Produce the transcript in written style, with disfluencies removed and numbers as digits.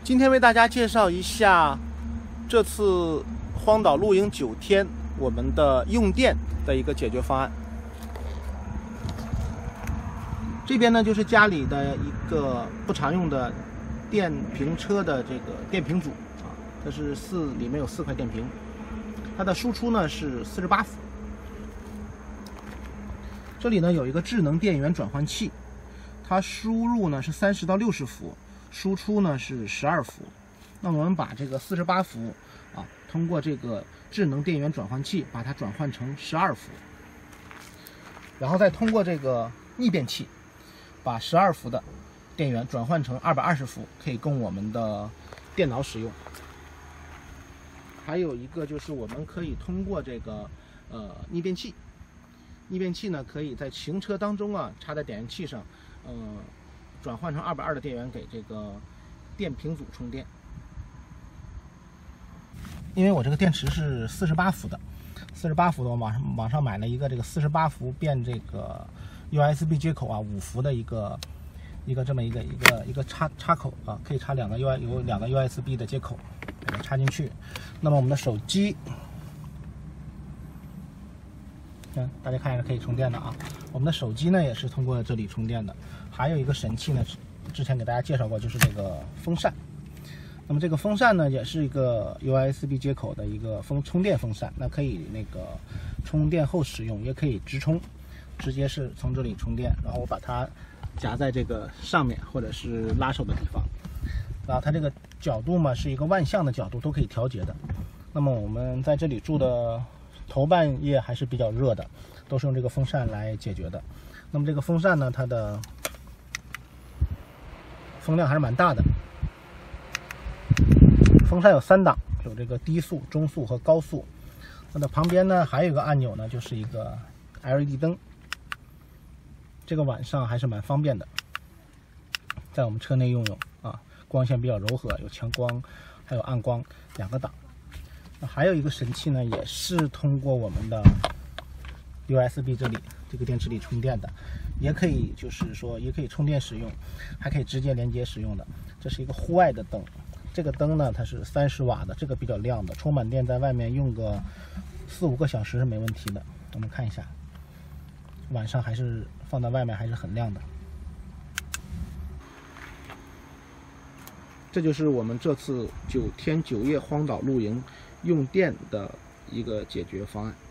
今天为大家介绍一下这次荒岛露营9天我们的用电的一个解决方案。这边呢就是家里的一个不常用的电瓶车的这个电瓶组啊，它是里面有4块电瓶，它的输出呢是48伏。这里呢有一个智能电源转换器，它输入呢是30到60伏，输出呢是12伏。那我们把这个48伏啊，通过这个智能电源转换器把它转换成12伏，然后再通过这个逆变器把12伏的电源转换成220伏，可以供我们的电脑使用。还有一个就是我们可以通过这个逆变器，逆变器呢可以在行车当中啊插在点源器上，转换成220的电源给这个电瓶组充电。因为我这个电池是48伏的，48伏的，我网上买了一个这个48伏变这个 USB 接口啊，5伏的一个这么一个插口啊，可以插有2个 USB 的接口，给它插进去。那么我们的手机，大家看一下可以充电的啊。我们的手机呢也是通过这里充电的。还有一个神器呢，之前给大家介绍过，就是这个风扇。那么这个风扇呢，也是一个 USB 接口的一个充电风扇，那可以那个充电后使用，也可以直充，直接是从这里充电，然后我把它夹在这个上面或者是拉手的地方。然后它这个角度嘛，是一个万向的角度，都可以调节的。那么我们在这里住的头半夜还是比较热的，都是用这个风扇来解决的。那么这个风扇呢，它的风量还是蛮大的。风扇有3档，有这个低速、中速和高速。它的旁边呢还有一个按钮呢，就是一个 LED 灯。这个晚上还是蛮方便的，在我们车内用啊，光线比较柔和，有强光，还有暗光2个档。还有一个神器呢，也是通过我们的 USB 这个电池里充电的，也可以就是说也可以充电使用，还可以直接连接使用的。这是一个户外的灯。这个灯呢，它是30瓦的，这个比较亮的，充满电在外面用个4、5个小时是没问题的。我们看一下，晚上还是放在外面还是很亮的。这就是我们这次9天9夜荒岛露营用电的一个解决方案。